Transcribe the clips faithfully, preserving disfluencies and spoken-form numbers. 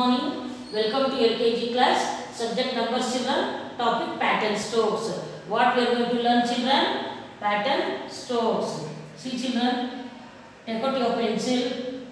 morning. Welcome to L K G class. Subject numbers children. Topic pattern strokes. What we are going to learn children? Pattern strokes. See children. Take out your pencil.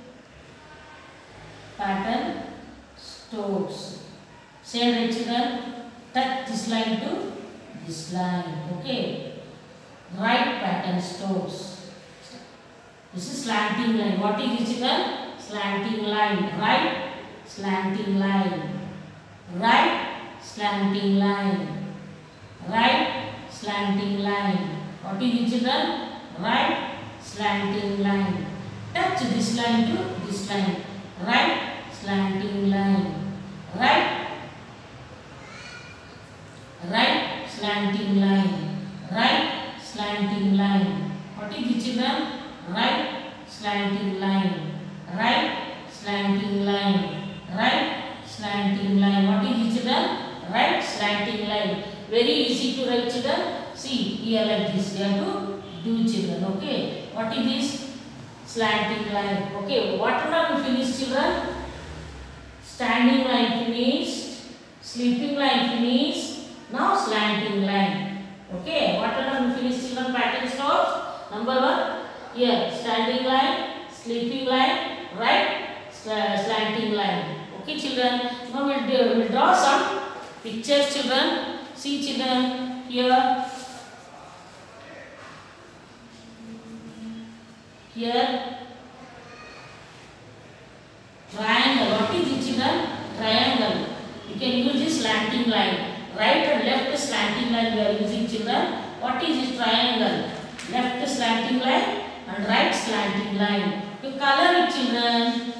Pattern strokes. Say right children. Touch this line to this line. Okay. Write pattern strokes. This is slanting line. What is this children? Slanting line. Right. Slanting line. Right. Slanting line. Right. Slanting line. What is it children? Right. Slanting line. Touch this line to this line. Right. Slanting line. Right. Right. Slanting line. Right. Slanting line. What is it children? Right. Slanting line. Right. Slanting line. Right. Slanting line. What is it children? Right. Slanting line. Very easy to write children. See here like this. You have to do children. Okay. What is this? Slanting line. Okay. What are we finished children? Standing line finished. Sleeping line finished. Now slanting line. Okay. What are we finished children? Pattern strokes. Number one. Here. Standing line. Sleeping line. Right. Slanting line. Okay children. Now we will we'll draw some pictures children. See children. Here. Here. Triangle. What is it children? Triangle. You can use this slanting line. Right and left slanting line we are using children. What is this triangle? Left slanting line and right slanting line. You color it children.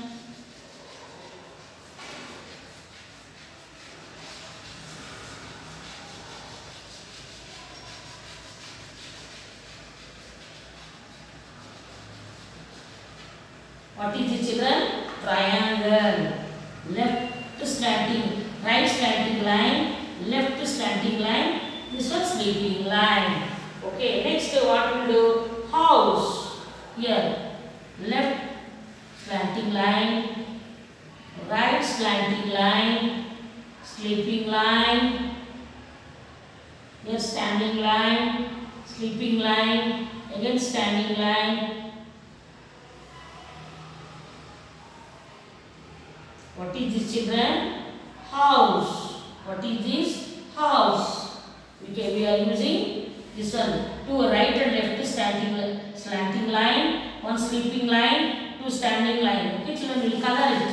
What is it children? Triangle. Left slanting, right slanting line, left slanting line, this one sleeping line. Okay, next what we will do? House. Here, left slanting line, right slanting line, sleeping line, here standing line, sleeping line, again standing line. What is this children? House. What is this? House. Okay, we are using this one. Two right and left standing slanting line, one sleeping line, two standing line. Okay children, we will color it.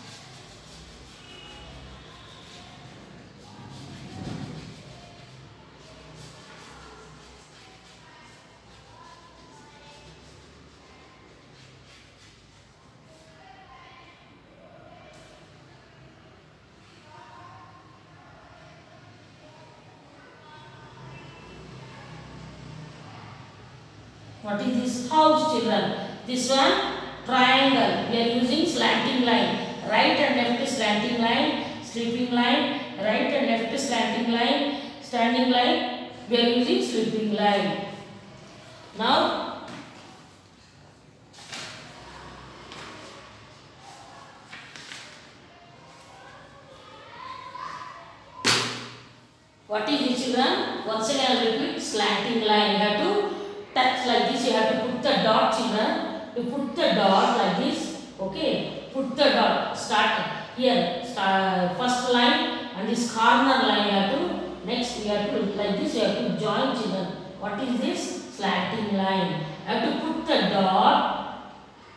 What is this? House children. This one triangle. We are using slanting line. Right and left slanting line. Sleeping line. Right and left slanting line. Standing line. We are using sleeping line. Now what is it children? Once again I will repeat, slanting line. You have to touch like this. You have to put the dot children. You put the dot like this. Okay. Put the dot. Start here. Start first line and this corner line you have to. Next you have to like this. You have to join children. What is this? Slanting line. You have to put the dot.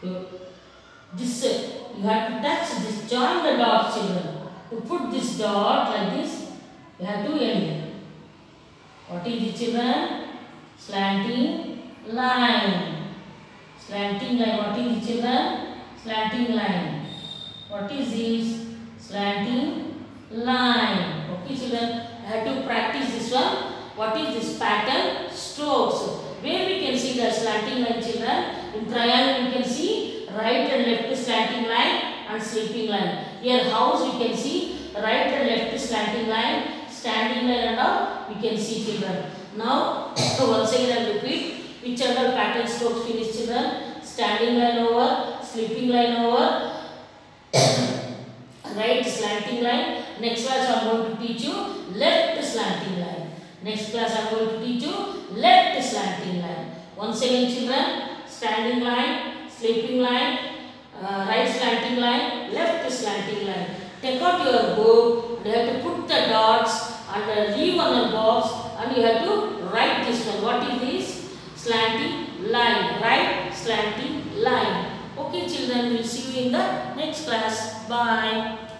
This you have to touch this. Join the dot children. To put this dot like this. You have to end. What is it children? Slanting line. Slanting line. What is it children? Slanting line. What is this? Slanting line. Okay children. I have to practice this one. What is this? Pattern strokes. Where we can see the slanting line children? In triangle we can see right and left slanting line and sleeping line. Here house we can see right and left slanting line, standing line and all we can see children. Now once again I repeat. Which other pattern strokes finish children? Standing line over, sleeping line over, right slanting line. Next class I am going to teach you left slanting line. Next class I am going to teach you left slanting line. Once again children, standing line, sleeping line, uh, right slanting line, left slanting line. Take out your book and you have to put the dots and uh, leave on the box and you have to write this one. What is this? Slanting line, right slanting line. Okay children, we will see you in the next class. Bye.